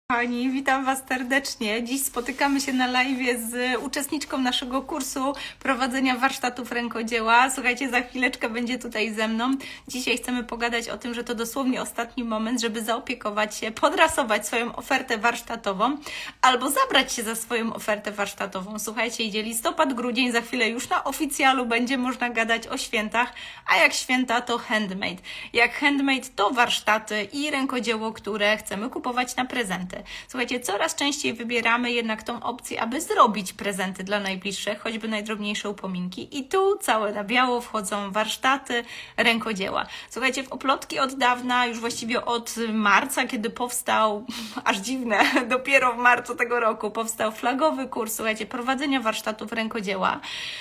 Kochani, witam Was serdecznie. Dziś spotykamy się na live z uczestniczką naszego kursu prowadzenia warsztatów rękodzieła. Słuchajcie, za chwileczkę będzie tutaj ze mną. Dzisiaj chcemy pogadać o tym, że to dosłownie ostatni moment, żeby zaopiekować się, podrasować swoją ofertę warsztatową albo zabrać się za swoją ofertę warsztatową. Słuchajcie, idzie listopad, grudzień, za chwilę już na oficjalu będzie można gadać o świętach, a jak święta to handmade. Jak handmade to warsztaty i rękodzieło, które chcemy kupować na prezenty. Słuchajcie, coraz częściej wybieramy jednak tą opcję, aby zrobić prezenty dla najbliższych, choćby najdrobniejsze upominki. I tu całe na biało wchodzą warsztaty rękodzieła. Słuchajcie, w oplotki od dawna, już właściwie od marca, kiedy powstał, aż dziwne, dopiero w marcu tego roku powstał flagowy kurs, słuchajcie, prowadzenia warsztatów rękodzieła.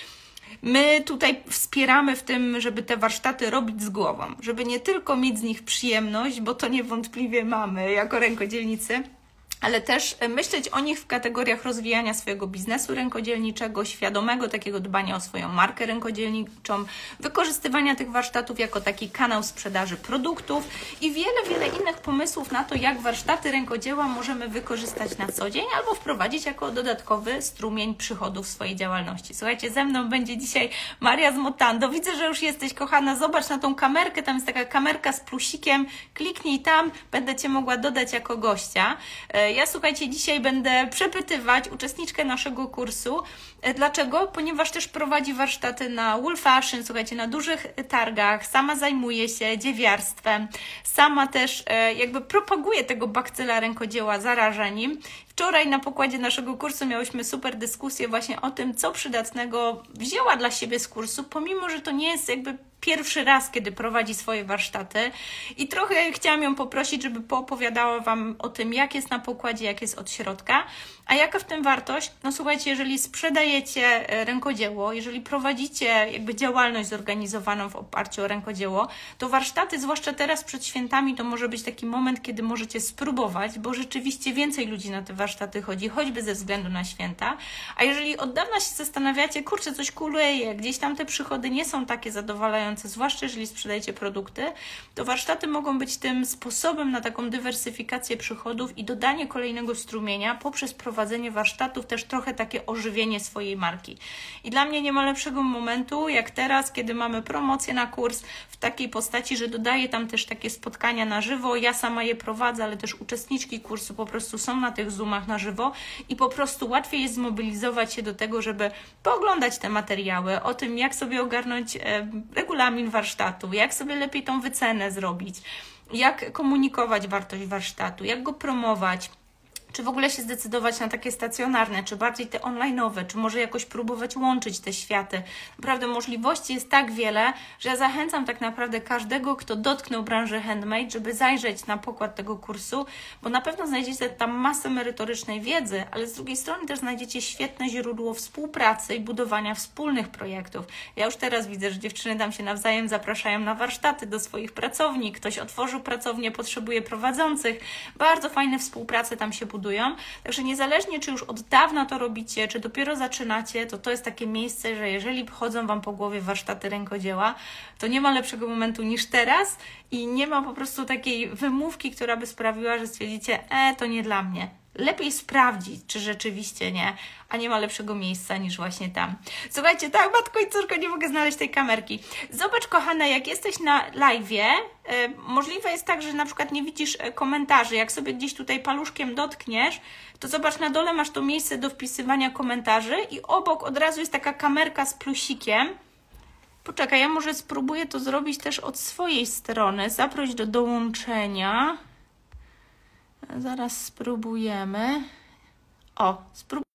My tutaj wspieramy w tym, żeby te warsztaty robić z głową, żeby nie tylko mieć z nich przyjemność, bo to niewątpliwie mamy jako rękodzielnicy, ale też myśleć o nich w kategoriach rozwijania swojego biznesu rękodzielniczego, świadomego takiego dbania o swoją markę rękodzielniczą, wykorzystywania tych warsztatów jako taki kanał sprzedaży produktów i wiele innych pomysłów na to, jak warsztaty rękodzieła możemy wykorzystać na co dzień albo wprowadzić jako dodatkowy strumień przychodów w swojej działalności. Słuchajcie, ze mną będzie dzisiaj Maria z Motando. Widzę, że już jesteś, kochana. Zobacz na tą kamerkę, tam jest taka kamerka z plusikiem. Kliknij tam, będę Cię mogła dodać jako gościa. Ja, słuchajcie, dzisiaj będę przepytywać uczestniczkę naszego kursu. Dlaczego? Ponieważ też prowadzi warsztaty na Wool Fashion, słuchajcie, na dużych targach, sama zajmuje się dziewiarstwem, sama też jakby propaguje tego bakcyla rękodzieła, zaraża nim. Wczoraj na pokładzie naszego kursu miałyśmy super dyskusję właśnie o tym, co przydatnego wzięła dla siebie z kursu, pomimo że to nie jest jakby pierwszy raz, kiedy prowadzi swoje warsztaty i trochę chciałam ją poprosić, żeby poopowiadała Wam o tym, jak jest na pokładzie, jak jest od środka, a jaka w tym wartość? No słuchajcie, jeżeli sprzedajecie rękodzieło, jeżeli prowadzicie jakby działalność zorganizowaną w oparciu o rękodzieło, to warsztaty, zwłaszcza teraz przed świętami, to może być taki moment, kiedy możecie spróbować, bo rzeczywiście więcej ludzi na te warsztaty chodzi, choćby ze względu na święta, a jeżeli od dawna się zastanawiacie, kurczę, coś kuleje, gdzieś tam te przychody nie są takie zadowalające, zwłaszcza jeżeli sprzedajecie produkty, to warsztaty mogą być tym sposobem na taką dywersyfikację przychodów i dodanie kolejnego strumienia poprzez prowadzenie warsztatów, też trochę takie ożywienie swojej marki. I dla mnie nie ma lepszego momentu jak teraz, kiedy mamy promocję na kurs w takiej postaci, że dodaję tam też takie spotkania na żywo, ja sama je prowadzę, ale też uczestniczki kursu po prostu są na tych Zoomach na żywo i po prostu łatwiej jest zmobilizować się do tego, żeby pooglądać te materiały, o tym, jak sobie ogarnąć regulamin warsztatu, jak sobie lepiej tą wycenę zrobić, jak komunikować wartość warsztatu, jak go promować, czy w ogóle się zdecydować na takie stacjonarne, czy bardziej te online'owe, czy może jakoś próbować łączyć te światy. Naprawdę możliwości jest tak wiele, że ja zachęcam tak naprawdę każdego, kto dotknął branży handmade, żeby zajrzeć na pokład tego kursu, bo na pewno znajdziecie tam masę merytorycznej wiedzy, ale z drugiej strony też znajdziecie świetne źródło współpracy i budowania wspólnych projektów. Ja już teraz widzę, że dziewczyny tam się nawzajem zapraszają na warsztaty do swoich pracowni, ktoś otworzył pracownię, potrzebuje prowadzących. Bardzo fajne współprace tam się budują. Także niezależnie, czy już od dawna to robicie, czy dopiero zaczynacie, to jest takie miejsce, że jeżeli chodzą Wam po głowie warsztaty rękodzieła, to nie ma lepszego momentu niż teraz i nie ma po prostu takiej wymówki, która by sprawiła, że stwierdzicie, to nie dla mnie. Lepiej sprawdzić, czy rzeczywiście nie, a nie ma lepszego miejsca niż właśnie tam. Słuchajcie, tak, matko i córko, nie mogę znaleźć tej kamerki. Zobacz, kochana, jak jesteś na live'ie, możliwe jest tak, że na przykład nie widzisz komentarzy. Jak sobie gdzieś tutaj paluszkiem dotkniesz, to zobacz, na dole masz to miejsce do wpisywania komentarzy i obok od razu jest taka kamerka z plusikiem. Poczekaj, ja może spróbuję to zrobić też od swojej strony. Zaproś do dołączenia. Zaraz spróbujemy. O, spróbuję.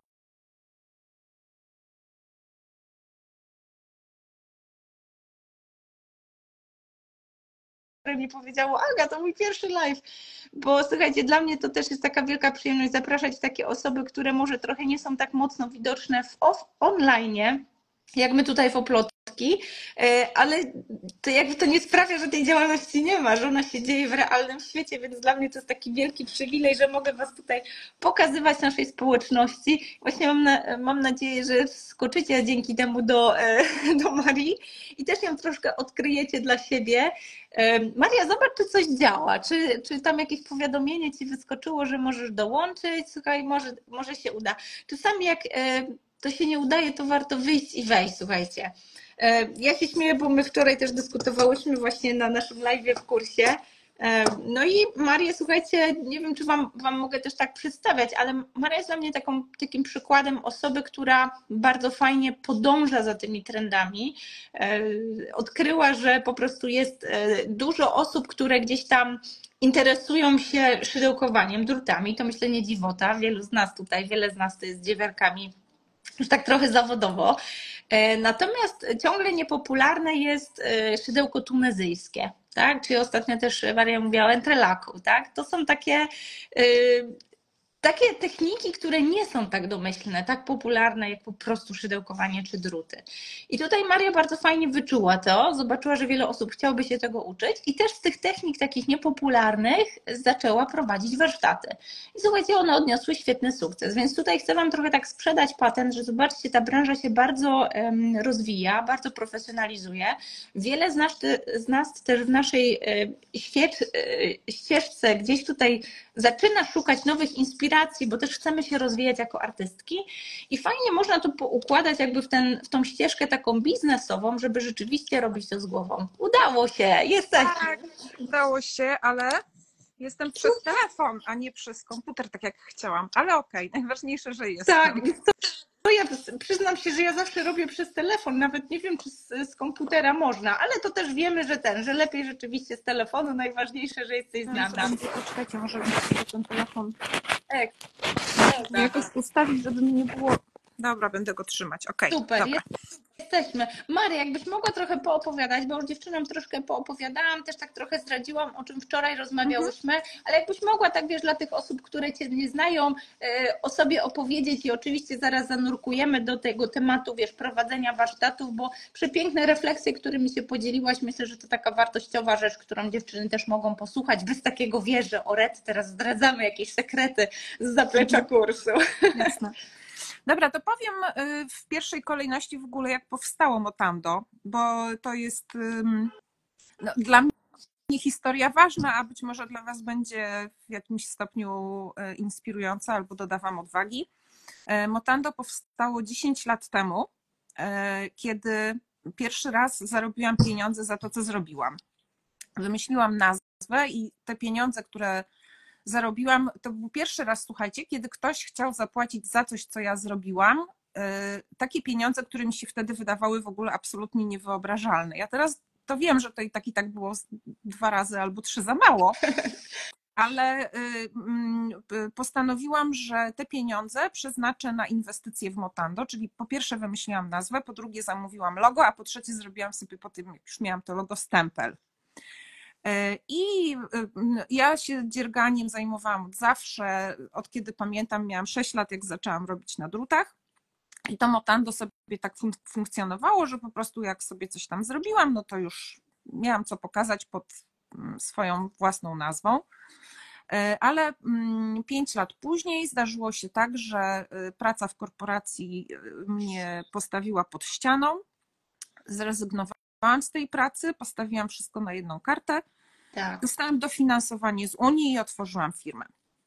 Mi powiedziało, Aga, to mój pierwszy live, bo słuchajcie, dla mnie to też jest taka wielka przyjemność zapraszać takie osoby, które może trochę nie są tak mocno widoczne w online, jak my tutaj w Oplotki, ale to jakby to nie sprawia, że tej działalności nie ma, że ona się dzieje w realnym świecie, więc dla mnie to jest taki wielki przywilej, że mogę Was tutaj pokazywać naszej społeczności. Właśnie mam nadzieję, że skoczycie dzięki temu do Marii i też ją troszkę odkryjecie dla siebie. Maria, zobacz, czy coś działa, czy tam jakieś powiadomienie Ci wyskoczyło, że możesz dołączyć, słuchaj, może się uda. Czasami jak to się nie udaje, to warto wyjść i wejść, słuchajcie. Ja się śmieję, bo my wczoraj też dyskutowałyśmy właśnie na naszym live w kursie. No i Marię, słuchajcie, nie wiem, czy wam mogę też tak przedstawiać, ale Maria jest dla mnie takim przykładem osoby, która bardzo fajnie podąża za tymi trendami. Odkryła, że po prostu jest dużo osób, które gdzieś tam interesują się szydełkowaniem, drutami. To myślę nie dziwota. Wiele z nas to jest dziewiarkami już tak trochę zawodowo. Natomiast ciągle niepopularne jest szydełko tunezyjskie, tak? Czyli ostatnio też Maria mówiła o entrelaku, tak? To są takie techniki, które nie są tak domyślne, tak popularne jak po prostu szydełkowanie czy druty. I tutaj Maria bardzo fajnie wyczuła to, zobaczyła, że wiele osób chciałoby się tego uczyć i też z tych technik takich niepopularnych zaczęła prowadzić warsztaty. I słuchajcie, one odniosły świetny sukces, więc tutaj chcę Wam trochę tak sprzedać patent, że zobaczcie, ta branża się bardzo rozwija, bardzo profesjonalizuje. Wiele z nas też w naszej ścieżce gdzieś tutaj zaczyna szukać nowych inspiracji, bo też chcemy się rozwijać jako artystki i fajnie można to poukładać jakby w tą ścieżkę taką biznesową, żeby rzeczywiście robić to z głową. Udało się, jesteśmy. Tak, udało się, ale jestem przez telefon, a nie przez komputer, tak jak chciałam. Ale okej, najważniejsze, że jestem. Tak, to ja przyznam się, że ja zawsze robię przez telefon, nawet nie wiem, czy z komputera można, ale to też wiemy, że lepiej rzeczywiście z telefonu, najważniejsze, że jesteś z nami. Poczekajcie, może sobie ten telefon Tak. jakoś ustawić, żeby mi nie było... Dobra, będę go trzymać, okej. Super, dobra. jesteśmy. Maria, jakbyś mogła trochę poopowiadać, bo już dziewczynom troszkę poopowiadałam, też tak trochę zdradziłam, o czym wczoraj rozmawiałyśmy, ale jakbyś mogła tak, wiesz, dla tych osób, które Cię nie znają, o sobie opowiedzieć i oczywiście zaraz zanurkujemy do tego tematu, wiesz, prowadzenia warsztatów, bo przepiękne refleksje, którymi się podzieliłaś, myślę, że to taka wartościowa rzecz, którą dziewczyny też mogą posłuchać, bez takiego, wiesz, że o teraz zdradzamy jakieś sekrety z zaplecza kursu. Jasne. Dobra, to powiem w pierwszej kolejności w ogóle, jak powstało Motando, bo to jest dla mnie historia ważna, a być może dla Was będzie w jakimś stopniu inspirująca albo doda Wam odwagi. Motando powstało 10 lat temu, kiedy pierwszy raz zarobiłam pieniądze za to, co zrobiłam. Wymyśliłam nazwę i te pieniądze, które zarobiłam, to był pierwszy raz, słuchajcie, kiedy ktoś chciał zapłacić za coś, co ja zrobiłam, takie pieniądze, które mi się wtedy wydawały w ogóle absolutnie niewyobrażalne. Ja teraz to wiem, że to i tak było 2 razy albo 3 za mało, ale postanowiłam, że te pieniądze przeznaczę na inwestycje w Motando, czyli po pierwsze wymyśliłam nazwę, po drugie zamówiłam logo, a po trzecie zrobiłam sobie po tym, jak już miałam to logo, stempel. I ja się dzierganiem zajmowałam od zawsze, od kiedy pamiętam, miałam 6 lat, jak zaczęłam robić na drutach. I to Motando sobie tak funkcjonowało, że po prostu jak sobie coś tam zrobiłam, no to już miałam co pokazać pod swoją własną nazwą. Ale 5 lat później zdarzyło się tak, że praca w korporacji mnie postawiła pod ścianą. Zrezygnowałam z tej pracy, postawiłam wszystko na jedną kartę. Tak. Dostałam dofinansowanie z Unii i otworzyłam firmę.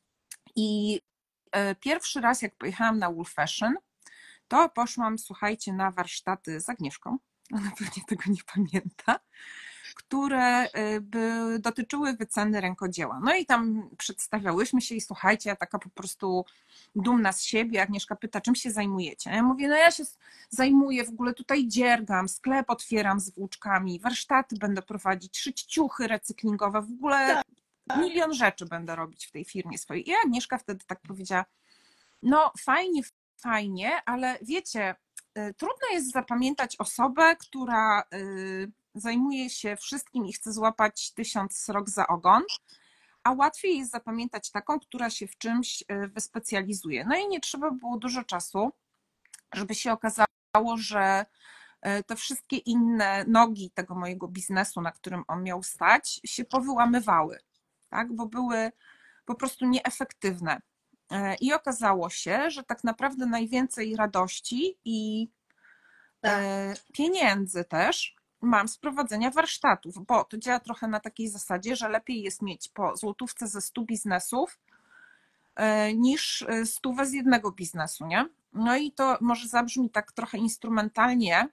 I pierwszy raz, jak pojechałam na Wool Fashion, to poszłam, słuchajcie, na warsztaty z Agnieszką, ona pewnie tego nie pamięta, które dotyczyły wyceny rękodzieła. No i tam przedstawiałyśmy się i słuchajcie, ja taka po prostu dumna z siebie, Agnieszka pyta, czym się zajmujecie? Ja mówię, no ja się zajmuję, w ogóle tutaj dziergam, sklep otwieram z włóczkami, warsztaty będę prowadzić, szyć ciuchy recyklingowe, w ogóle milion rzeczy będę robić w tej firmie swojej. I Agnieszka wtedy tak powiedziała, no fajnie, ale wiecie, trudno jest zapamiętać osobę, która zajmuje się wszystkim i chce złapać 1000 srok za ogon, a łatwiej jest zapamiętać taką, która się w czymś wyspecjalizuje. No i nie trzeba było dużo czasu, żeby się okazało, że te wszystkie inne nogi tego mojego biznesu, na którym on miał stać, się powyłamywały, tak? Bo były po prostu nieefektywne. I okazało się, że tak naprawdę najwięcej radości i pieniędzy też mam z prowadzenia warsztatów, bo to działa trochę na takiej zasadzie, że lepiej jest mieć po złotówce ze 100 biznesów niż 100 z jednego biznesu, nie? No i to może zabrzmi tak trochę instrumentalnie,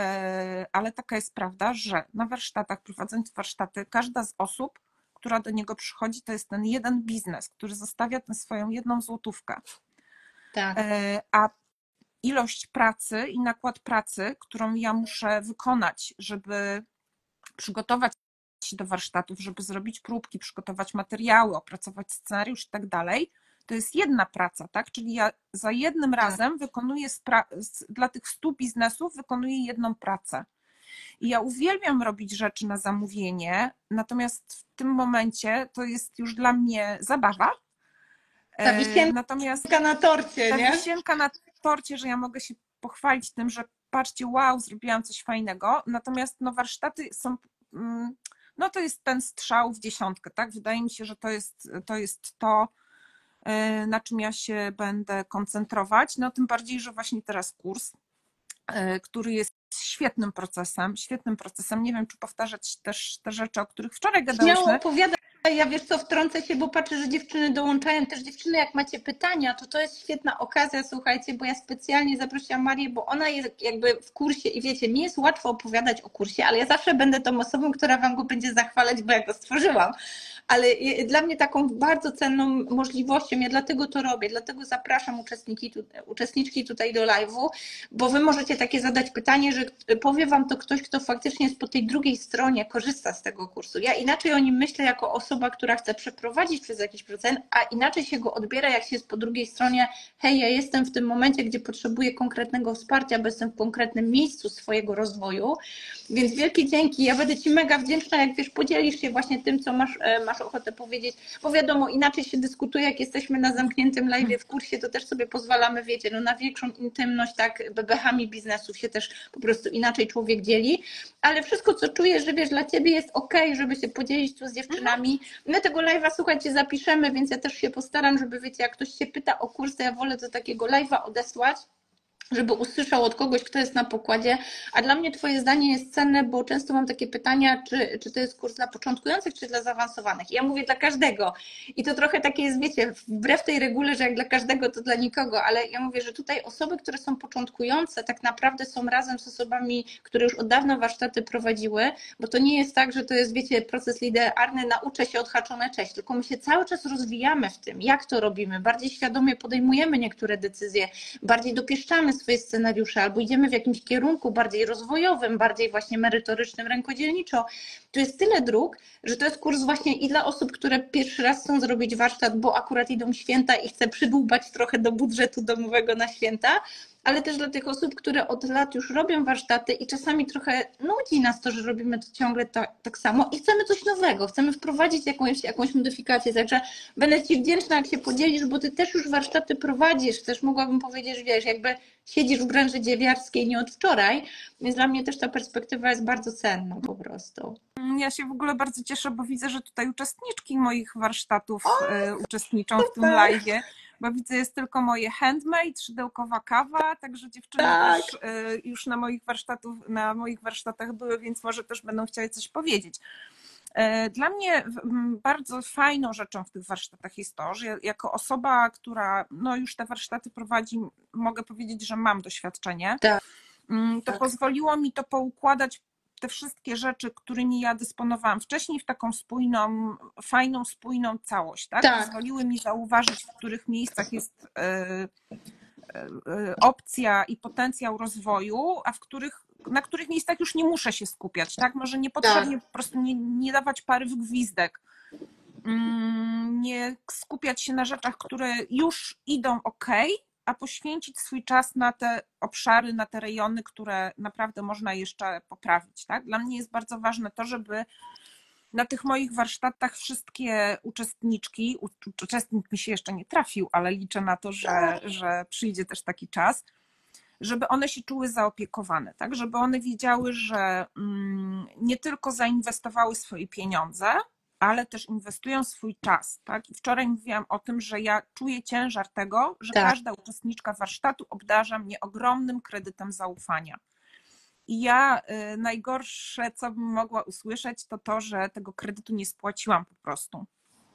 ale taka jest prawda, że na warsztatach, prowadząc warsztaty, każda z osób, która do niego przychodzi, to jest ten jeden biznes, który zostawia tę swoją jedną złotówkę. Tak. A ilość pracy i nakład pracy, którą ja muszę wykonać, żeby przygotować się do warsztatów, żeby zrobić próbki, przygotować materiały, opracować scenariusz i tak dalej, to jest jedna praca, tak? Czyli ja za jednym razem wykonuję dla tych 100 biznesów wykonuję jedną pracę. I ja uwielbiam robić rzeczy na zamówienie, natomiast w tym momencie to jest już dla mnie zabawa. Ta wisienka na torcie, nie? Ta wisienka na torcie, że ja mogę się pochwalić tym, że patrzcie, wow, zrobiłam coś fajnego, natomiast no warsztaty są, no to jest ten strzał w dziesiątkę, tak? Wydaje mi się, że to jest to, na czym ja się będę koncentrować, no tym bardziej, że właśnie teraz kurs, który jest świetnym procesem, nie wiem, czy powtarzać też te rzeczy, o których wczoraj gadałyśmy. Śmiało opowiadaj, ja wiesz co, wtrącę się, bo patrzę, że dziewczyny dołączają, też dziewczyny, jak macie pytania, to jest świetna okazja, słuchajcie, bo ja specjalnie zaprosiłam Marię, bo ona jest jakby w kursie i wiecie, mi jest łatwo opowiadać o kursie, ale ja zawsze będę tą osobą, która wam go będzie zachwalać, bo ja go stworzyłam, ale dla mnie taką bardzo cenną możliwością, ja dlatego to robię, dlatego zapraszam uczestniczki tutaj do live'u, bo wy możecie takie zadać pytanie, że powie wam to ktoś, kto faktycznie jest po tej drugiej stronie, korzysta z tego kursu. Ja inaczej o nim myślę jako osoba, która chce przeprowadzić przez jakiś proces, a inaczej się go odbiera, jak się jest po drugiej stronie, hej, ja jestem w tym momencie, gdzie potrzebuję konkretnego wsparcia, bo jestem w konkretnym miejscu swojego rozwoju, więc wielkie dzięki, ja będę ci mega wdzięczna, jak wiesz, podzielisz się właśnie tym, co masz ochotę powiedzieć, bo wiadomo, inaczej się dyskutuje, jak jesteśmy na zamkniętym live w kursie, to też sobie pozwalamy, wiecie, no na większą intymność, tak, bebechami biznesów się też po prostu inaczej człowiek dzieli, ale wszystko, co czujesz, że wiesz, dla ciebie jest okej, żeby się podzielić tu z dziewczynami. My tego live'a, słuchajcie, zapiszemy, więc ja też się postaram, żeby, wiecie, jak ktoś się pyta o kurs, to ja wolę do takiego live'a odesłać, żeby usłyszał od kogoś, kto jest na pokładzie, a dla mnie twoje zdanie jest cenne, bo często mam takie pytania, czy to jest kurs dla początkujących, czy dla zaawansowanych. I ja mówię dla każdego i to trochę takie jest, wiecie, wbrew tej regule, że jak dla każdego, to dla nikogo, ale ja mówię, że tutaj osoby, które są początkujące, tak naprawdę są razem z osobami, które już od dawna warsztaty prowadziły, bo to nie jest tak, że to jest, wiecie, proces linearny, nauczę się, odhaczone, cześć, tylko my się cały czas rozwijamy w tym, jak to robimy, bardziej świadomie podejmujemy niektóre decyzje, bardziej dopieszczamy swoje scenariusze, albo idziemy w jakimś kierunku bardziej rozwojowym, bardziej właśnie merytorycznym, rękodzielniczo. Tu jest tyle dróg, że to jest kurs właśnie i dla osób, które pierwszy raz chcą zrobić warsztat, bo akurat idą święta i chcę przydłubać trochę do budżetu domowego na święta, ale też dla tych osób, które od lat już robią warsztaty i czasami trochę nudzi nas to, że robimy to ciągle tak samo i chcemy coś nowego, chcemy wprowadzić jakąś modyfikację, także będę ci wdzięczna, jak się podzielisz, bo ty też już warsztaty prowadzisz, też mogłabym powiedzieć, że wiesz, jakby siedzisz w branży dziewiarskiej nie od wczoraj, więc dla mnie też ta perspektywa jest bardzo cenna po prostu. Ja się w ogóle bardzo cieszę, bo widzę, że tutaj uczestniczki moich warsztatów uczestniczą w tym live'ie, bo widzę, jest tylko moje handmade, szydełkowa kawa, także dziewczyny też już na moich warsztatach były, więc może też będą chciały coś powiedzieć. Dla mnie bardzo fajną rzeczą w tych warsztatach jest to, że jako osoba, która no już te warsztaty prowadzi, mogę powiedzieć, że mam doświadczenie, to pozwoliło mi to poukładać te wszystkie rzeczy, którymi ja dysponowałam wcześniej w taką spójną, fajną, spójną całość, tak? Pozwoliły mi zauważyć, w których miejscach jest opcja i potencjał rozwoju, a na których miejscach już nie muszę się skupiać, tak? Może niepotrzebnie po prostu nie dawać pary w gwizdek, nie skupiać się na rzeczach, które już idą a poświęcić swój czas na te obszary, na te rejony, które naprawdę można jeszcze poprawić, tak? Dla mnie jest bardzo ważne to, żeby na tych moich warsztatach wszystkie uczestnik mi się jeszcze nie trafił, ale liczę na to, że przyjdzie też taki czas, żeby one się czuły zaopiekowane, tak? Żeby one wiedziały, że nie tylko zainwestowały swoje pieniądze, ale też inwestują swój czas, tak? I wczoraj mówiłam o tym, że ja czuję ciężar tego, że Tak. każda uczestniczka warsztatu obdarza mnie ogromnym kredytem zaufania. I ja najgorsze, co bym mogła usłyszeć, to to, że tego kredytu nie spłaciłam po prostu.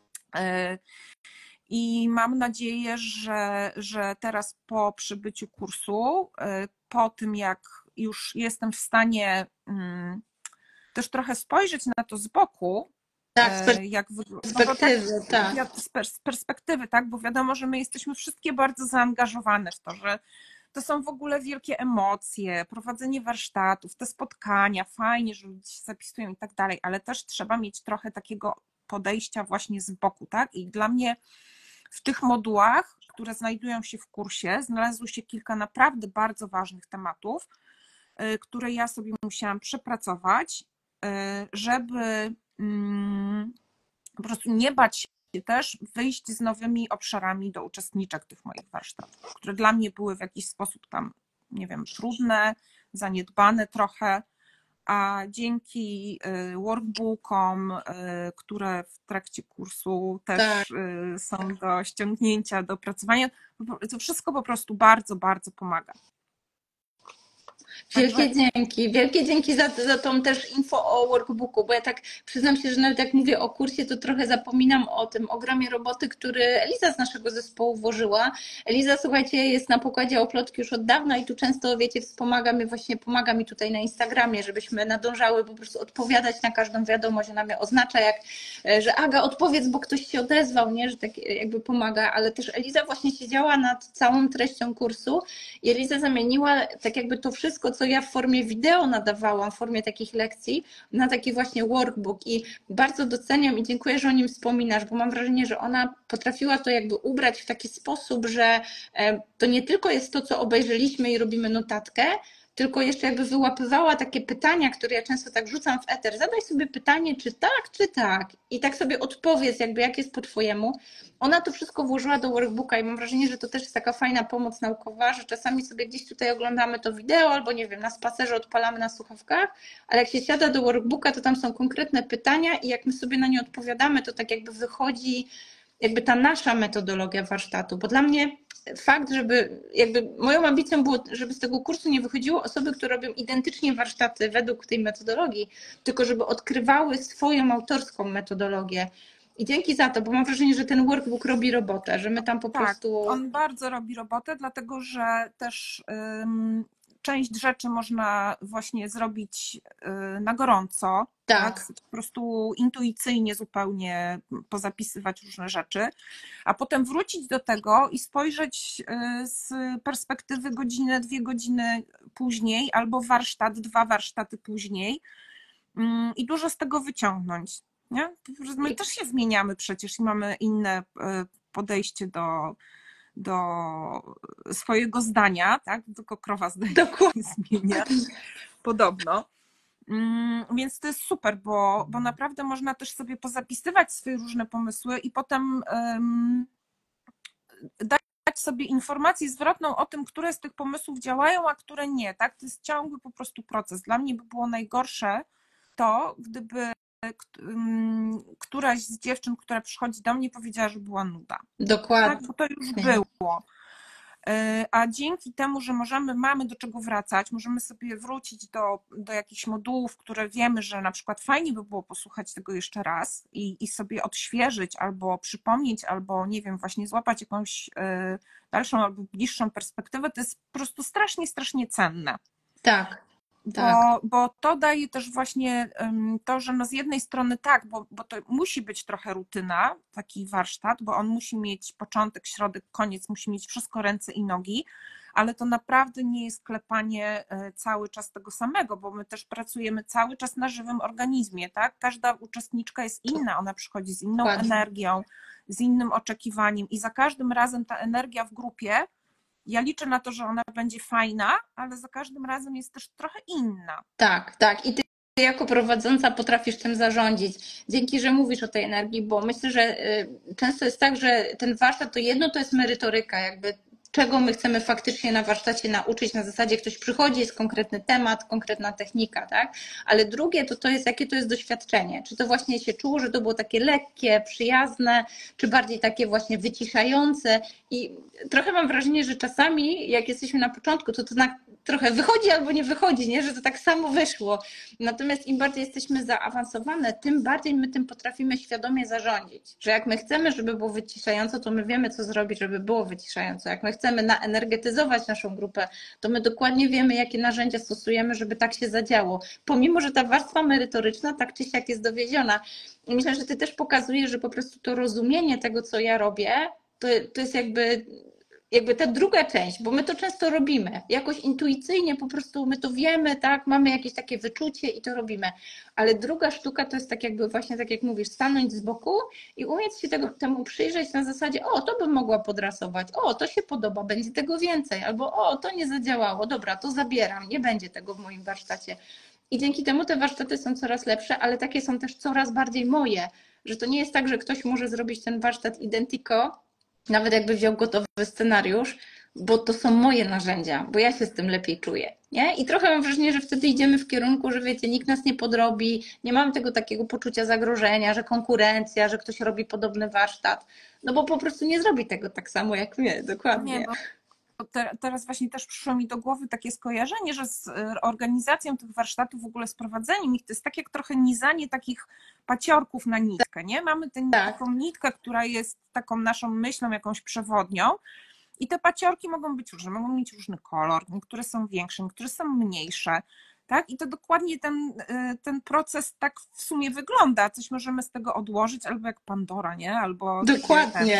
I mam nadzieję, że teraz po przybyciu kursu, po tym jak już jestem w stanie też trochę spojrzeć na to z boku, Tak, jak perspektywy, tak. z perspektywy, tak, bo wiadomo, że my jesteśmy wszystkie bardzo zaangażowane w to, że to są w ogóle wielkie emocje, prowadzenie warsztatów, te spotkania, fajnie, że ludzie się zapisują i tak dalej, ale też trzeba mieć trochę takiego podejścia właśnie z boku, tak? I dla mnie w tych modułach, które znajdują się w kursie, znalazło się kilka naprawdę bardzo ważnych tematów, które ja sobie musiałam przepracować, żeby po prostu nie bać się też wyjść z nowymi obszarami do uczestniczek tych moich warsztatów, które dla mnie były w jakiś sposób tam, nie wiem, trudne, zaniedbane trochę, a dzięki workbookom, które w trakcie kursu też są do ściągnięcia, do opracowania, to wszystko po prostu bardzo, bardzo pomaga. Wielkie dzięki za tą też info o workbooku, bo ja tak przyznam się, że nawet jak mówię o kursie, to trochę zapominam o tym ogromie roboty, który Eliza z naszego zespołu włożyła. Eliza, słuchajcie, jest na pokładzie Oplotki już od dawna i tu często, wiecie, pomaga mi tutaj na Instagramie, żebyśmy nadążały po prostu odpowiadać na każdą wiadomość. Ona mnie oznacza, że Aga, odpowiedz, bo ktoś się odezwał, nie, że tak jakby pomaga, ale też Eliza właśnie siedziała nad całą treścią kursu i Eliza zamieniła tak jakby to wszystko, co ja w formie wideo nadawałam, w formie takich lekcji, na taki właśnie workbook i bardzo doceniam i dziękuję, że o nim wspominasz, bo mam wrażenie, że ona potrafiła to jakby ubrać w taki sposób, że to nie tylko jest to, co obejrzeliśmy i robimy notatkę, tylko jeszcze jakby wyłapywała takie pytania, które ja często tak rzucam w eter. Zadaj sobie pytanie, czy tak, czy tak. I tak sobie odpowiedz, jakby jak jest po twojemu. Ona to wszystko włożyła do workbooka i mam wrażenie, że to też jest taka fajna pomoc naukowa, że czasami sobie gdzieś tutaj oglądamy to wideo albo nie wiem, na spacerze odpalamy na słuchawkach, ale jak się siada do workbooka, to tam są konkretne pytania i jak my sobie na nie odpowiadamy, to tak jakby wychodzi jakby ta nasza metodologia warsztatu, bo dla mnie fakt, żeby jakby moją ambicją było, żeby z tego kursu nie wychodziło osoby, które robią identycznie warsztaty według tej metodologii, tylko żeby odkrywały swoją autorską metodologię. I dzięki za to, bo mam wrażenie, że ten workbook robi robotę, że my tam po prostu... On bardzo robi robotę, dlatego że też część rzeczy można właśnie zrobić na gorąco, tak? Po prostu intuicyjnie zupełnie pozapisywać różne rzeczy, a potem wrócić do tego i spojrzeć z perspektywy godzinę, 2 godziny później, albo warsztat, 2 warsztaty później i dużo z tego wyciągnąć. Nie? My też się zmieniamy przecież i mamy inne podejście do swojego zdania, tak? Tylko krowa zdania zmienia, podobno. Więc to jest super, bo naprawdę można też sobie pozapisywać swoje różne pomysły i potem dać sobie informację zwrotną o tym, które z tych pomysłów działają, a które nie. Tak? To jest ciągły po prostu proces. Dla mnie by było najgorsze to, gdyby któraś z dziewczyn, która przychodzi do mnie, powiedziała, że była nuda. Dokładnie. Tak, bo to już było. A dzięki temu, że mamy do czego wracać, możemy sobie wrócić do jakichś modułów, które wiemy, że na przykład fajnie by było posłuchać tego jeszcze raz i sobie odświeżyć albo przypomnieć, albo nie wiem, właśnie złapać jakąś dalszą albo bliższą perspektywę, to jest po prostu strasznie, strasznie cenne. Tak. Bo to daje też właśnie to, że no z jednej strony tak, bo to musi być trochę rutyna, taki warsztat, bo on musi mieć początek, środek, koniec, musi mieć wszystko ręce i nogi, ale to naprawdę nie jest klepanie cały czas tego samego, bo my też pracujemy cały czas na żywym organizmie, tak? Każda uczestniczka jest inna, ona przychodzi z inną energią, z innym oczekiwaniem i za każdym razem ta energia w grupie, ja liczę na to, że ona będzie fajna, ale za każdym razem jest też trochę inna. Tak. I ty jako prowadząca potrafisz tym zarządzić. Dzięki, że mówisz o tej energii, bo myślę, że często jest tak, że ten warsztat to jedno to jest merytoryka, jakby czego my chcemy faktycznie na warsztacie nauczyć, na zasadzie ktoś przychodzi, jest konkretny temat, konkretna technika, tak? Ale drugie to jest, jakie to jest doświadczenie. Czy to właśnie się czuło, że to było takie lekkie, przyjazne, czy bardziej takie właśnie wyciszające i trochę mam wrażenie, że czasami jak jesteśmy na początku, to trochę wychodzi albo nie wychodzi, nie? Że to tak samo wyszło. Natomiast im bardziej jesteśmy zaawansowane, tym bardziej my tym potrafimy świadomie zarządzić. Że jak my chcemy, żeby było wyciszająco, to my wiemy, co zrobić, żeby było wyciszająco. Jak my chcemy naenergetyzować naszą grupę, to my dokładnie wiemy, jakie narzędzia stosujemy, żeby tak się zadziało. Pomimo, że ta warstwa merytoryczna tak czy siak jest dowieziona. I myślę, że ty też pokazujesz, że po prostu to rozumienie tego, co ja robię, to jest jakby ta druga część, bo my to często robimy. Jakoś intuicyjnie po prostu my to wiemy, tak, mamy jakieś takie wyczucie i to robimy. Ale druga sztuka to jest tak jakby właśnie tak jak mówisz, stanąć z boku i umieć się temu przyjrzeć na zasadzie, o, to bym mogła podrasować, o, to się podoba, będzie tego więcej, albo o, to nie zadziałało, dobra, to zabieram, nie będzie tego w moim warsztacie. I dzięki temu te warsztaty są coraz lepsze, ale takie są też coraz bardziej moje, że to nie jest tak, że ktoś może zrobić ten warsztat identico, nawet jakby wziął gotowy scenariusz, bo to są moje narzędzia, bo ja się z tym lepiej czuję. Nie? I trochę mam wrażenie, że wtedy idziemy w kierunku, że wiecie, nikt nas nie podrobi, nie mamy tego takiego poczucia zagrożenia, że konkurencja, że ktoś robi podobny warsztat, no bo po prostu nie zrobi tego tak samo jak my, dokładnie. Nie, teraz właśnie też przyszło mi do głowy takie skojarzenie, że z organizacją tych warsztatów, w ogóle z prowadzeniem ich, to jest tak jak trochę nizanie takich paciorków na nitkę, nie? Mamy taką nitkę, która jest taką naszą myślą, jakąś przewodnią i te paciorki mogą być różne, mogą mieć różny kolor, niektóre są większe, niektóre są mniejsze. Tak? I to dokładnie ten proces tak w sumie wygląda. Coś możemy z tego odłożyć, albo jak Pandora, nie? Albo dokładnie.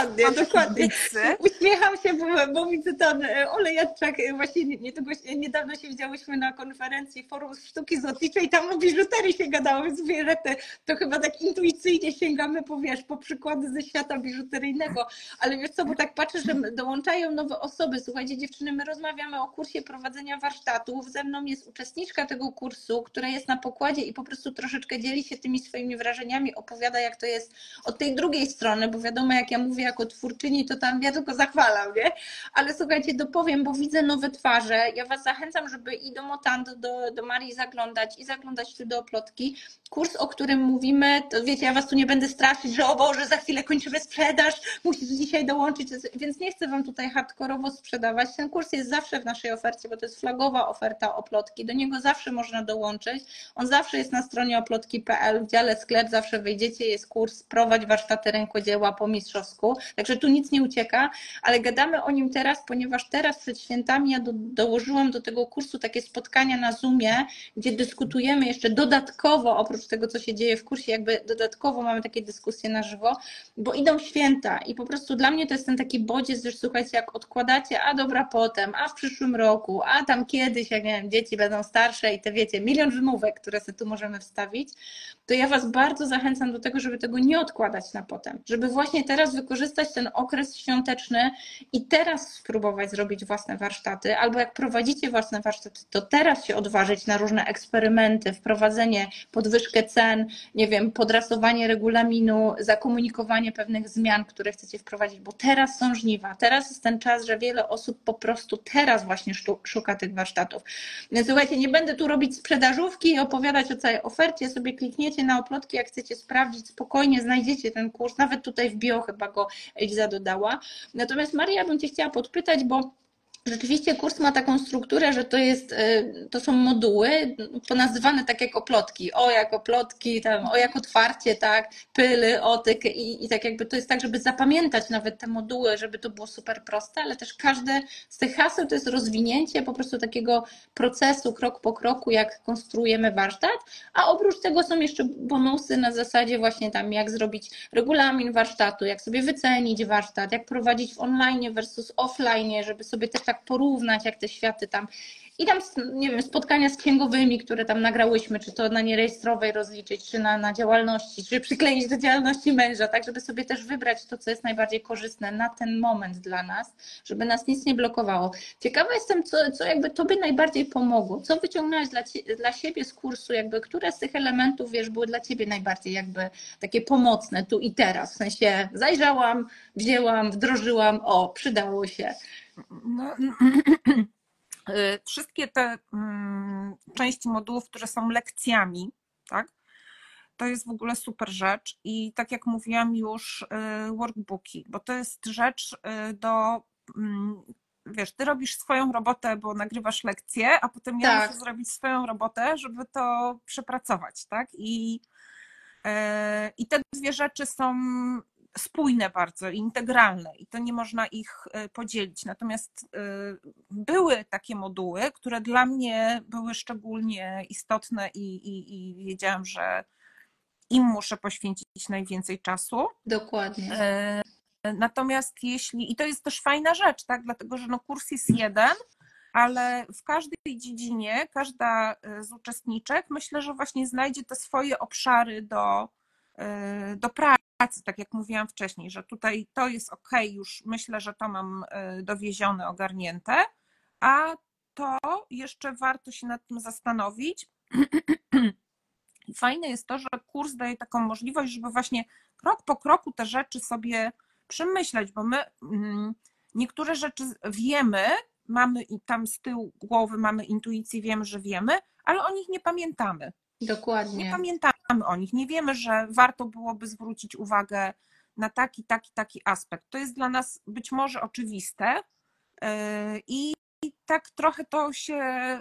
Uśmiecham się, bo widzę ten Olejadczak, właśnie niedawno się widziałyśmy na konferencji Forum Sztuki Złotniczej i tam o biżuterii się gadało, więc wiesz, to chyba tak intuicyjnie sięgamy po przykłady ze świata biżuteryjnego. Ale wiesz co, bo tak patrzę, że dołączają nowe osoby. Słuchajcie dziewczyny, my rozmawiamy o kursie prowadzenia warsztatów. Ze mną jest uczestniczka tego kursu, która jest na pokładzie i po prostu troszeczkę dzieli się tymi swoimi wrażeniami, opowiada jak to jest od tej drugiej strony, bo wiadomo jak ja mówię jako twórczyni, to tam ja tylko zachwalam, nie? Ale słuchajcie, dopowiem, bo widzę nowe twarze. Ja was zachęcam, żeby i do Motando, do Marii zaglądać i zaglądać tu do Oplotki. Kurs, o którym mówimy, to wiecie, ja was tu nie będę straszyć, że o Boże, za chwilę kończymy sprzedaż, musisz dzisiaj dołączyć, więc nie chcę wam tutaj hardkorowo sprzedawać. Ten kurs jest zawsze w naszej ofercie, bo to jest flagowa oferta Oplotki. Do niego zawsze można dołączyć. On zawsze jest na stronie oplotki.pl, w dziale sklep zawsze wejdziecie, jest kurs Prowadź warsztaty rękodzieła po mistrzowsku. Także tu nic nie ucieka, ale gadamy o nim teraz, ponieważ teraz przed świętami ja dołożyłam do tego kursu takie spotkania na Zoomie, gdzie dyskutujemy jeszcze dodatkowo, oprócz tego, co się dzieje w kursie, jakby dodatkowo mamy takie dyskusje na żywo, bo idą święta i po prostu dla mnie to jest ten taki bodziec, że słuchajcie, jak odkładacie, a dobra potem, a w przyszłym roku, a tam kiedyś, jak nie wiem, dzieci będą starsze i te wiecie, milion wymówek, które sobie tu możemy wstawić, to ja was bardzo zachęcam do tego, żeby tego nie odkładać na potem, żeby właśnie teraz wykorzystać ten okres świąteczny i teraz spróbować zrobić własne warsztaty, albo jak prowadzicie własne warsztaty, to teraz się odważyć na różne eksperymenty, wprowadzenie, podwyżkę cen, nie wiem, podrasowanie regulaminu, zakomunikowanie pewnych zmian, które chcecie wprowadzić, bo teraz są żniwa, teraz jest ten czas, że wiele osób po prostu teraz właśnie szuka tych warsztatów. Więc słuchajcie, nie będę tu robić sprzedażówki i opowiadać o całej ofercie, sobie klikniecie na Oplotki, jak chcecie sprawdzić, spokojnie znajdziecie ten kurs, nawet tutaj w bio chyba go Eliza dodała. Natomiast Maria, bym cię chciała podpytać, bo rzeczywiście kurs ma taką strukturę, że to są moduły ponazywane tak jak oplotki. O jak oplotki, tam, o jak otwarcie, tak, pyly, otyk i tak jakby to jest tak, żeby zapamiętać nawet te moduły, żeby to było super proste, ale też każde z tych haseł to jest rozwinięcie po prostu takiego procesu krok po kroku, jak konstruujemy warsztat, a oprócz tego są jeszcze bonusy na zasadzie właśnie tam jak zrobić regulamin warsztatu, jak sobie wycenić warsztat, jak prowadzić w online versus offline, żeby sobie też tak porównać, jak te światy tam I tam, nie wiem, spotkania z księgowymi, które tam nagrałyśmy, czy to na nierejestrowej rozliczyć, czy na działalności, czy przykleić do działalności męża, tak, żeby sobie też wybrać to, co jest najbardziej korzystne na ten moment dla nas, żeby nas nic nie blokowało. Ciekawa jestem, co jakby Tobie najbardziej pomogło, co wyciągnęłaś dla siebie z kursu, jakby które z tych elementów, wiesz, były dla Ciebie najbardziej jakby takie pomocne tu i teraz, w sensie zajrzałam, wzięłam, wdrożyłam, o, przydało się. No, wszystkie te części modułów, które są lekcjami, tak? To jest w ogóle super rzecz i tak jak mówiłam już, workbooki, bo to jest rzecz do, wiesz, ty robisz swoją robotę, bo nagrywasz lekcje, a potem ja muszę zrobić swoją robotę, żeby to przepracować, tak? I te dwie rzeczy są spójne bardzo, integralne i to nie można ich podzielić. Natomiast były takie moduły, które dla mnie były szczególnie istotne i wiedziałam, że im muszę poświęcić najwięcej czasu. Dokładnie. Natomiast i to jest też fajna rzecz, tak? Dlatego, że no kurs jest jeden, ale w każdej dziedzinie, każda z uczestniczek myślę, że właśnie znajdzie te swoje obszary do pracy, tak jak mówiłam wcześniej, że tutaj to jest ok, już myślę, że to mam dowiezione, ogarnięte, a to jeszcze warto się nad tym zastanowić. I fajne jest to, że kurs daje taką możliwość, żeby właśnie krok po kroku te rzeczy sobie przemyśleć, bo my niektóre rzeczy wiemy, mamy i tam z tyłu głowy mamy intuicję, wiemy, że wiemy, ale o nich nie pamiętamy. Dokładnie. Nie pamiętamy o nich, nie wiemy, że warto byłoby zwrócić uwagę na taki aspekt. To jest dla nas być może oczywiste i tak trochę to się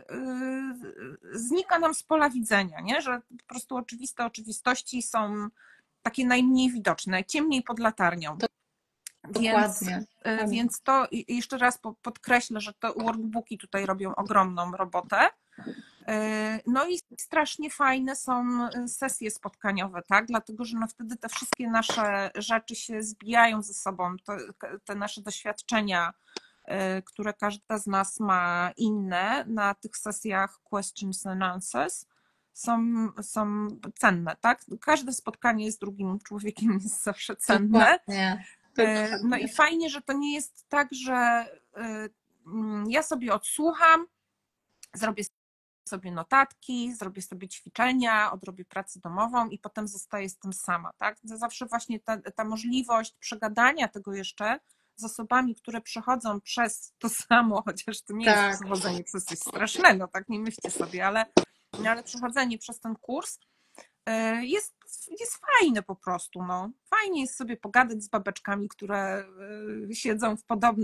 znika nam z pola widzenia, nie? Że po prostu oczywiste oczywistości są takie najmniej widoczne, najciemniej pod latarnią. Dokładnie. Więc to jeszcze raz podkreślę, że te workbooki tutaj robią ogromną robotę. No i strasznie fajne są sesje spotkaniowe, tak? Dlatego, że no wtedy te wszystkie nasze rzeczy się zbijają ze sobą, te nasze doświadczenia, które każda z nas ma inne na tych sesjach questions and answers są cenne, tak? Każde spotkanie z drugim człowiekiem jest zawsze cenne. Dokładnie. No i fajnie, że to nie jest tak, że ja sobie odsłucham, zrobię sobie notatki, zrobię sobie ćwiczenia, odrobię pracę domową i potem zostaję z tym sama, tak? Zawsze właśnie ta możliwość przegadania tego jeszcze z osobami, które przechodzą przez to samo, chociaż to nie jest przechodzenie przez coś strasznego, tak? Nie myślcie sobie, ale przechodzenie przez ten kurs jest fajne po prostu, no. Fajnie jest sobie pogadać z babeczkami, które siedzą w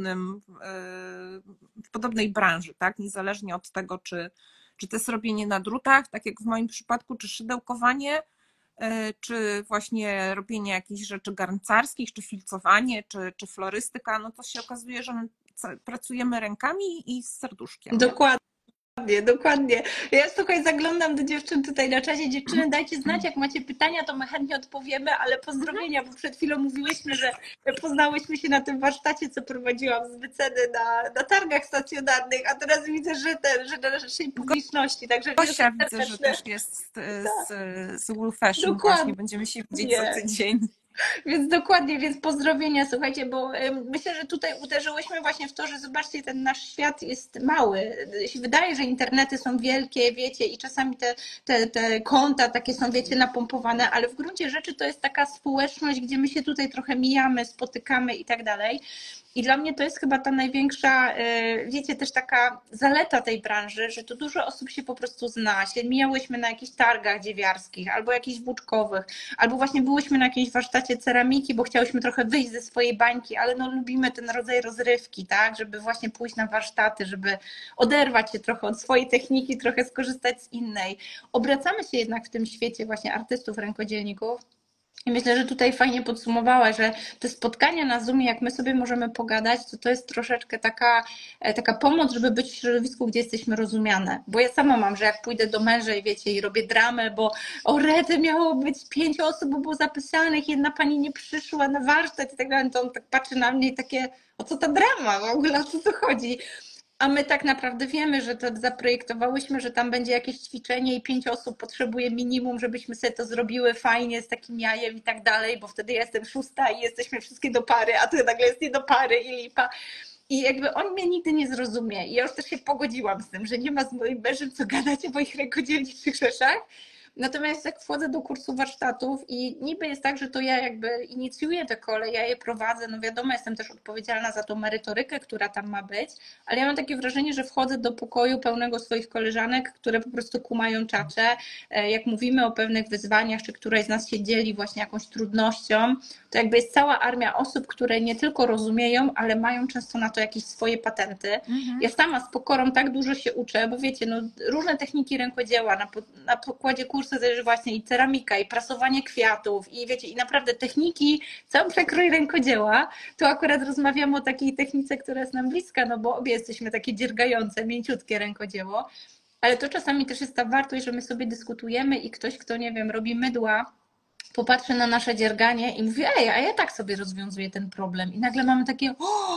podobnej branży, tak? Niezależnie od tego, czy to jest robienie na drutach, tak jak w moim przypadku, czy szydełkowanie, czy właśnie robienie jakichś rzeczy garncarskich, czy filcowanie, czy florystyka, no to się okazuje, że my pracujemy rękami i z serduszkiem. Dokładnie. Dokładnie. Ja słuchaj, zaglądam do dziewczyn tutaj na czasie. Dziewczyny, dajcie znać, jak macie pytania, to my chętnie odpowiemy, ale pozdrowienia, bo przed chwilą mówiłyśmy, że poznałyśmy się na tym warsztacie, co prowadziłam z wyceny na targach stacjonarnych, a teraz widzę, że na naszej publiczności. Także Gosia widzę, że też jest z Wool Fashion. Właśnie będziemy się widzieć za tydzień. Więc dokładnie, więc pozdrowienia, słuchajcie, bo myślę, że tutaj uderzyłyśmy właśnie w to, że zobaczcie, ten nasz świat jest mały. Się wydaje, że internety są wielkie, wiecie, i czasami te konta takie są, wiecie, napompowane, ale w gruncie rzeczy to jest taka społeczność, gdzie my się tutaj trochę mijamy, spotykamy i tak dalej. I dla mnie to jest chyba ta największa, wiecie, też taka zaleta tej branży, że tu dużo osób się po prostu zna. Się mijałyśmy na jakichś targach dziewiarskich, albo jakichś włóczkowych, albo właśnie byłyśmy na jakimś warsztacie ceramiki, bo chciałyśmy trochę wyjść ze swojej bańki, ale no lubimy ten rodzaj rozrywki, tak, żeby właśnie pójść na warsztaty, żeby oderwać się trochę od swojej techniki, trochę skorzystać z innej. Obracamy się jednak w tym świecie właśnie artystów, rękodzielników. I myślę, że tutaj fajnie podsumowała, że te spotkania na Zoomie, jak my sobie możemy pogadać, to jest troszeczkę taka pomoc, żeby być w środowisku, gdzie jesteśmy rozumiane. Bo ja sama mam, że jak pójdę do męża i wiecie, i robię dramę, bo o rety miało być 5 osób było zapisanych, jedna pani nie przyszła na warsztat i tak dalej, to on tak patrzy na mnie i takie, o co ta drama w ogóle, o co tu chodzi? A my tak naprawdę wiemy, że to zaprojektowałyśmy, że tam będzie jakieś ćwiczenie i 5 osób potrzebuje minimum, żebyśmy sobie to zrobiły fajnie z takim jajem i tak dalej, bo wtedy ja jestem 6 i jesteśmy wszystkie do pary, a tu nagle jest nie do pary i lipa. I jakby on mnie nigdy nie zrozumie. I ja już też się pogodziłam z tym, że nie ma z moim mężem co gadać o moich rękodzielniczych rzeczach. Natomiast jak wchodzę do kursu warsztatów i niby jest tak, że to ja jakby inicjuję te kole, ja je prowadzę, no wiadomo, jestem też odpowiedzialna za tą merytorykę, która tam ma być, ale ja mam takie wrażenie, że wchodzę do pokoju pełnego swoich koleżanek, które po prostu kumają czacze. Jak mówimy o pewnych wyzwaniach, czy któraś z nas się dzieli właśnie jakąś trudnością, to jakby jest cała armia osób, które nie tylko rozumieją, ale mają często na to jakieś swoje patenty. Ja sama z pokorą tak dużo się uczę, bo wiecie, no różne techniki rękodzieła na pokładzie kursu też właśnie i ceramika, i prasowanie kwiatów, i wiecie, i naprawdę techniki, cały przekrój rękodzieła. Tu akurat rozmawiamy o takiej technice, która jest nam bliska, no bo obie jesteśmy takie dziergające, mięciutkie rękodzieło, ale to czasami też jest ta wartość, że my sobie dyskutujemy i ktoś, kto, nie wiem, robi mydła, popatrzy na nasze dzierganie i mówi, ej, a ja tak sobie rozwiązuję ten problem. I nagle mamy takie,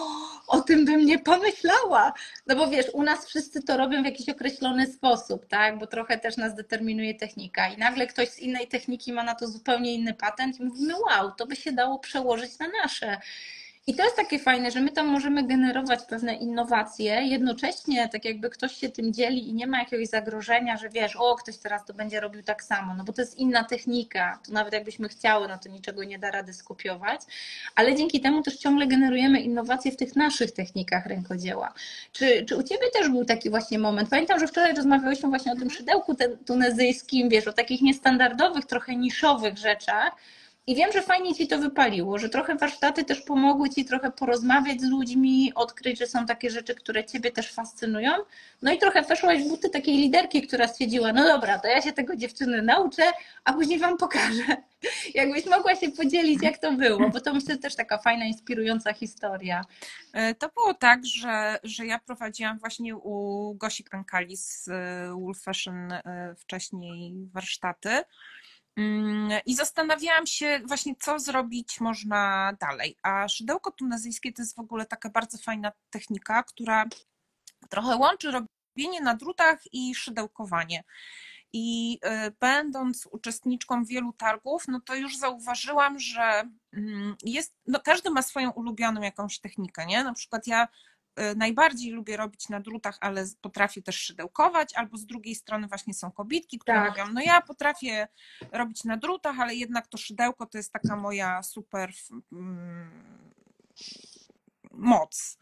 o tym bym nie pomyślała. No bo wiesz, u nas wszyscy to robią w jakiś określony sposób, tak? Bo trochę też nas determinuje technika. I nagle ktoś z innej techniki ma na to zupełnie inny patent i mówimy, wow, to by się dało przełożyć na nasze. I to jest takie fajne, że my tam możemy generować pewne innowacje, jednocześnie tak jakby ktoś się tym dzieli i nie ma jakiegoś zagrożenia, że wiesz, o, ktoś teraz to będzie robił tak samo, no bo to jest inna technika, to nawet jakbyśmy chciały, no to niczego nie da rady skopiować, ale dzięki temu też ciągle generujemy innowacje w tych naszych technikach rękodzieła. Czy u Ciebie też był taki właśnie moment? Pamiętam, że wczoraj rozmawiałyśmy właśnie o tym szydełku tunezyjskim, wiesz, o takich niestandardowych, trochę niszowych rzeczach, i wiem, że fajnie Ci to wypaliło, że trochę warsztaty też pomogły Ci trochę porozmawiać z ludźmi, odkryć, że są takie rzeczy, które Ciebie też fascynują. No i trochę weszłaś w buty takiej liderki, która stwierdziła, no dobra, to ja się tego dziewczyny nauczę, a później Wam pokażę. Jakbyś mogła się podzielić, jak to było, bo to myślę też taka fajna, inspirująca historia. To było tak, że ja prowadziłam właśnie u Gosi Krękali z Wool Fashion wcześniej warsztaty. I zastanawiałam się właśnie, co zrobić można dalej. A szydełko tunezyjskie to jest w ogóle taka bardzo fajna technika, która trochę łączy robienie na drutach i szydełkowanie. I będąc uczestniczką wielu targów, no to już zauważyłam, że jest, no każdy ma swoją ulubioną jakąś technikę, nie? Na przykład ja najbardziej lubię robić na drutach, ale potrafię też szydełkować, albo z drugiej strony właśnie są kobietki, które mówią, no ja potrafię robić na drutach, ale jednak to szydełko to jest taka moja super moc.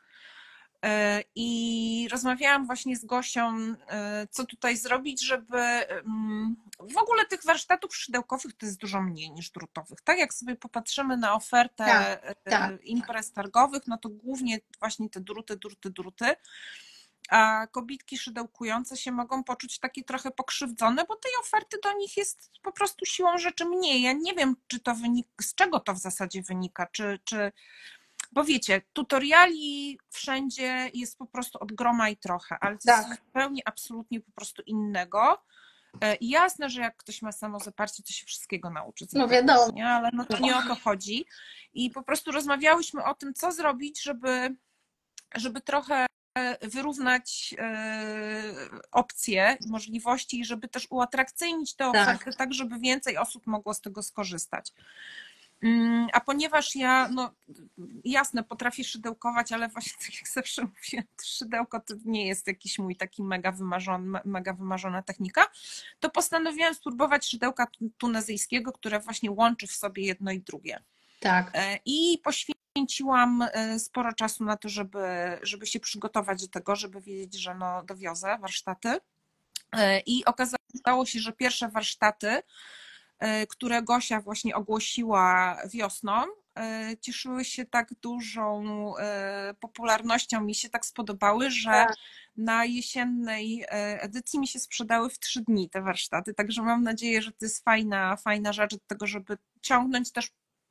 I rozmawiałam właśnie z Gosią, co tutaj zrobić, żeby w ogóle tych warsztatów szydełkowych to jest dużo mniej niż drutowych. Tak jak sobie popatrzymy na ofertę imprez targowych, no to głównie właśnie te druty, a kobietki szydełkujące się mogą poczuć takie trochę pokrzywdzone, bo tej oferty do nich jest po prostu siłą rzeczy mniej. Ja nie wiem, czy to z czego to w zasadzie wynika, bo wiecie, tutoriali wszędzie jest po prostu od groma i trochę, ale to jest zupełnie, absolutnie po prostu innego. I jasne, że jak ktoś ma samozaparcie, to się wszystkiego nauczy. No wiadomo. Nie? Ale no to nie o to chodzi. I po prostu rozmawiałyśmy o tym, co zrobić, żeby trochę wyrównać opcje, możliwości i żeby też uatrakcyjnić te oferty, tak żeby więcej osób mogło z tego skorzystać. A ponieważ ja, no jasne, potrafię szydełkować, ale właśnie tak jak zawsze mówię, szydełko to nie jest jakiś mój taki mega wymarzona technika, to postanowiłam spróbować szydełka tunezyjskiego, które właśnie łączy w sobie jedno i drugie. Tak. I poświęciłam sporo czasu na to, żeby się przygotować do tego, żeby wiedzieć, że no dowiozę warsztaty. I okazało się, że pierwsze warsztaty, które Gosia właśnie ogłosiła wiosną, cieszyły się tak dużą popularnością, mi się tak spodobały, że na jesiennej edycji mi się sprzedały w 3 dni te warsztaty, także mam nadzieję, że to jest fajna rzecz do tego, żeby ciągnąć też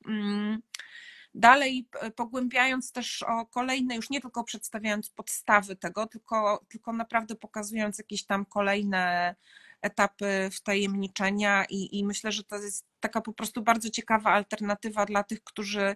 dalej, pogłębiając też o kolejne, już nie tylko przedstawiając podstawy tego, tylko naprawdę pokazując jakieś tam kolejne etapy wtajemniczenia i myślę, że to jest taka po prostu bardzo ciekawa alternatywa dla tych, którzy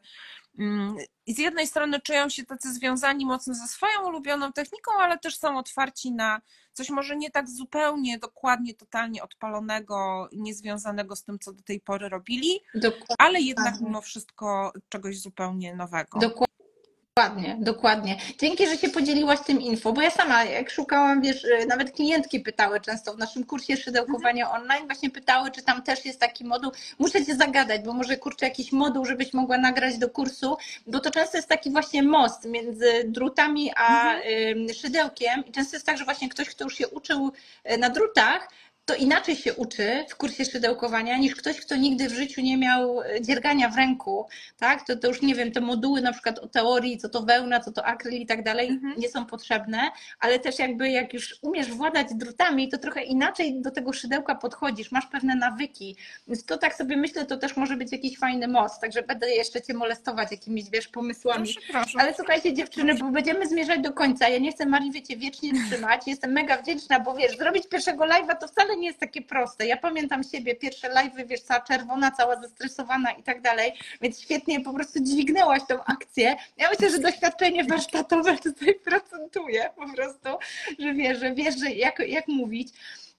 z jednej strony czują się tacy związani mocno ze swoją ulubioną techniką, ale też są otwarci na coś może nie tak zupełnie, dokładnie, totalnie odpalonego, niezwiązanego z tym, co do tej pory robili, ale jednak mimo wszystko czegoś zupełnie nowego. Dokładnie, dokładnie. Dzięki, że się podzieliłaś tym info, bo ja sama jak szukałam, wiesz, nawet klientki pytały często w naszym kursie szydełkowania online, właśnie pytały, czy tam też jest taki moduł. Muszę Cię zagadać, bo może kurczę jakiś moduł, żebyś mogła nagrać do kursu, bo to często jest taki właśnie most między drutami a szydełkiem i często jest tak, że właśnie ktoś, kto już się uczył na drutach, to inaczej się uczy w kursie szydełkowania niż ktoś, kto nigdy w życiu nie miał dziergania w ręku, tak? To już nie wiem, te moduły na przykład o teorii, co to wełna, co to akryl i tak dalej, nie są potrzebne, ale też jakby jak już umiesz władać drutami, to trochę inaczej do tego szydełka podchodzisz, masz pewne nawyki, więc to tak sobie myślę, to też może być jakiś fajny most, także będę jeszcze Cię molestować jakimiś, wiesz, pomysłami. Proszę. Ale słuchajcie dziewczyny, bo będziemy zmierzać do końca, ja nie chcę Marii, wiecie, wiecznie trzymać, jestem mega wdzięczna, bo wiesz, zrobić pierwszego live'a to wcale nie jest takie proste. Ja pamiętam siebie, pierwsze live'y, wiesz, cała czerwona, cała zestresowana i tak dalej, więc świetnie po prostu dźwignęłaś tą akcję. Ja myślę, że doświadczenie warsztatowe tutaj procentuje po prostu, że wiesz, że jak mówić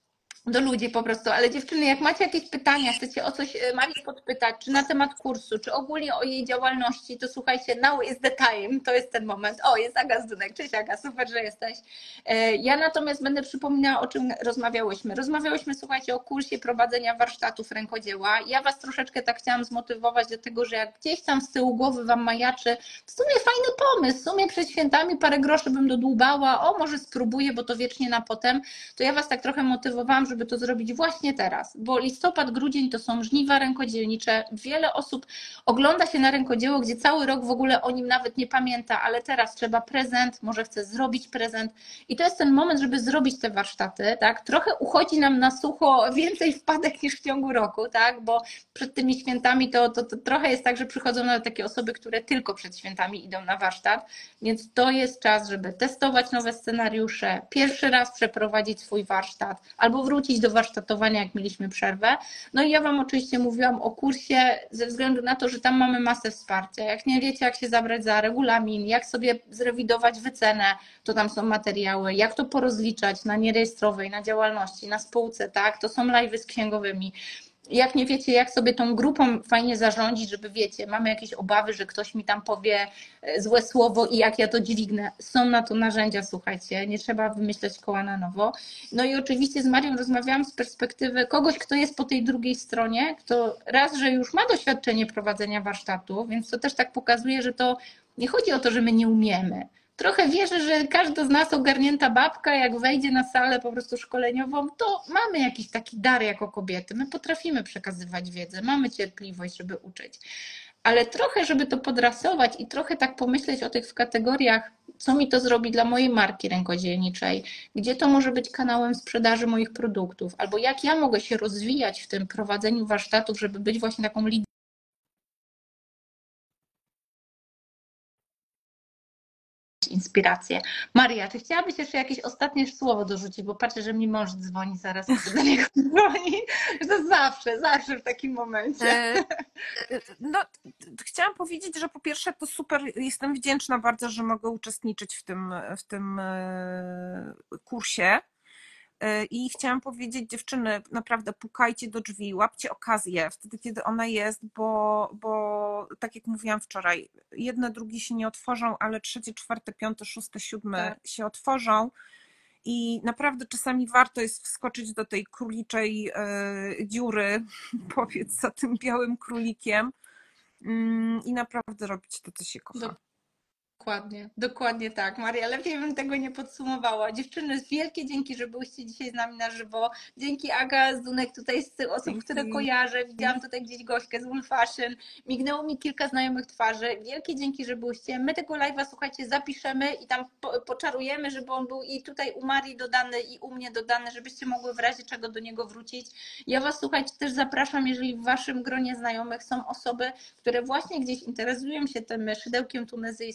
do ludzi po prostu, ale dziewczyny, jak macie jakieś pytania, chcecie o coś Marii podpytać, czy na temat kursu, czy ogólnie o jej działalności, to słuchajcie, now is the time, to jest ten moment. O, jest Aga Zdunek, cześć Aga, super, że jesteś. Ja natomiast będę przypominała, o czym rozmawiałyśmy. Rozmawiałyśmy, słuchajcie, o kursie prowadzenia warsztatów rękodzieła. Ja Was troszeczkę tak chciałam zmotywować do tego, że jak gdzieś tam z tyłu głowy Wam majaczy, w sumie fajny pomysł, w sumie przed świętami parę groszy bym dodłubała, o może spróbuję, bo to wiecznie na potem, to ja Was tak trochę motywowałam, żeby to zrobić właśnie teraz, bo listopad, grudzień to są żniwa rękodzielnicze. Wiele osób ogląda się na rękodzieło, gdzie cały rok w ogóle o nim nawet nie pamięta, ale teraz trzeba prezent, może chce zrobić prezent i to jest ten moment, żeby zrobić te warsztaty, tak? Trochę uchodzi nam na sucho więcej wpadek niż w ciągu roku, tak? Bo przed tymi świętami to trochę jest tak, że przychodzą nawet takie osoby, które tylko przed świętami idą na warsztat, więc to jest czas, żeby testować nowe scenariusze, pierwszy raz przeprowadzić swój warsztat albo wrócić do warsztatowania, jak mieliśmy przerwę. No i ja Wam oczywiście mówiłam o kursie ze względu na to, że tam mamy masę wsparcia. Jak nie wiecie, jak się zabrać za regulamin, jak sobie zrewidować wycenę, to tam są materiały, jak to porozliczać na nierejestrowej, na działalności, na spółce, tak? To są live'y z księgowymi. Jak nie wiecie, jak sobie tą grupą fajnie zarządzić, żeby wiecie, mamy jakieś obawy, że ktoś mi tam powie złe słowo i jak ja to dźwignę. Są na to narzędzia, słuchajcie, nie trzeba wymyślać koła na nowo. No i oczywiście z Marią rozmawiałam z perspektywy kogoś, kto jest po tej drugiej stronie, kto raz, że już ma doświadczenie prowadzenia warsztatu, więc to też tak pokazuje, że to nie chodzi o to, że my nie umiemy. Trochę wierzę, że każda z nas ogarnięta babka, jak wejdzie na salę po prostu szkoleniową, to mamy jakiś taki dar jako kobiety. My potrafimy przekazywać wiedzę, mamy cierpliwość, żeby uczyć. Ale trochę, żeby to podrasować i trochę tak pomyśleć o tych w kategoriach, co mi to zrobi dla mojej marki rękodzielniczej, gdzie to może być kanałem sprzedaży moich produktów, albo jak ja mogę się rozwijać w tym prowadzeniu warsztatów, żeby być właśnie taką inspirację. Maria, czy chciałabyś jeszcze jakieś ostatnie słowo dorzucić, bo patrzę, że mi mąż dzwoni zaraz, do niego dzwoni, że to zawsze w takim momencie. No, chciałam powiedzieć, że po pierwsze to super, jestem wdzięczna bardzo, że mogę uczestniczyć w tym kursie. I chciałam powiedzieć, dziewczyny, naprawdę pukajcie do drzwi, łapcie okazję wtedy, kiedy ona jest, bo tak jak mówiłam wczoraj, jedne, drugie się nie otworzą, ale trzecie, czwarte, piąte, szóste, siódme się otworzą i naprawdę czasami warto jest wskoczyć do tej króliczej dziury, powiedz za tym białym królikiem i naprawdę robić to, co się kocha. Dokładnie tak. Maria, lepiej bym tego nie podsumowała. Dziewczyny, wielkie dzięki, że byłyście dzisiaj z nami na żywo. Dzięki Aga Zdunek, tutaj z tych osób, które kojarzę. Widziałam tutaj gdzieś Gośkę z Wool Fashion. Mignęło mi kilka znajomych twarzy. Wielkie dzięki, że byłyście. My tego live'a, słuchajcie, zapiszemy i tam poczarujemy, żeby on był i tutaj u Marii dodany i u mnie dodany, żebyście mogły w razie czego do niego wrócić. Ja Was, słuchajcie, też zapraszam, jeżeli w Waszym gronie znajomych są osoby, które właśnie gdzieś interesują się tym szydełkiem tunezyjskim, czy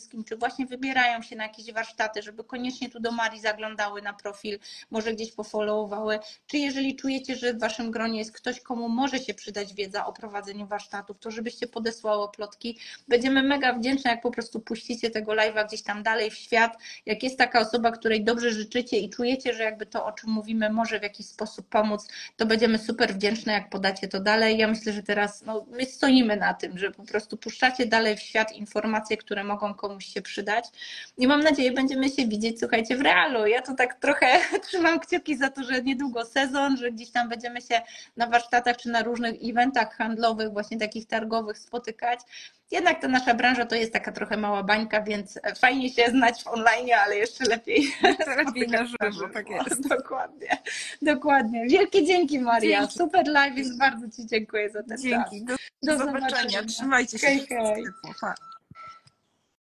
właśnie wybierają się na jakieś warsztaty, żeby koniecznie tu do Marii zaglądały na profil, może gdzieś pofollowowały, czy jeżeli czujecie, że w waszym gronie jest ktoś, komu może się przydać wiedza o prowadzeniu warsztatów, to żebyście podesłało plotki. Będziemy mega wdzięczne, jak po prostu puścicie tego live'a gdzieś tam dalej w świat. Jak jest taka osoba, której dobrze życzycie i czujecie, że jakby to, o czym mówimy, może w jakiś sposób pomóc, to będziemy super wdzięczne, jak podacie to dalej. Ja myślę, że teraz my stoimy na tym, że po prostu puszczacie dalej w świat informacje, które mogą komuś się przydać. I mam nadzieję, będziemy się widzieć, słuchajcie, w realu. Ja tu tak trochę trzymam kciuki za to, że niedługo sezon, że gdzieś tam będziemy się na warsztatach czy na różnych eventach handlowych, właśnie takich targowych spotykać. Jednak ta nasza branża to jest taka trochę mała bańka, więc fajnie się znać w online, ale jeszcze lepiej. Lepiej na żywo, tak jest. Dokładnie, dokładnie. Wielkie dzięki, Maria. Dzięki. Super live, więc bardzo Ci dziękuję za ten czas. Dzięki. Do zobaczenia. Trzymajcie się. Hej, hej.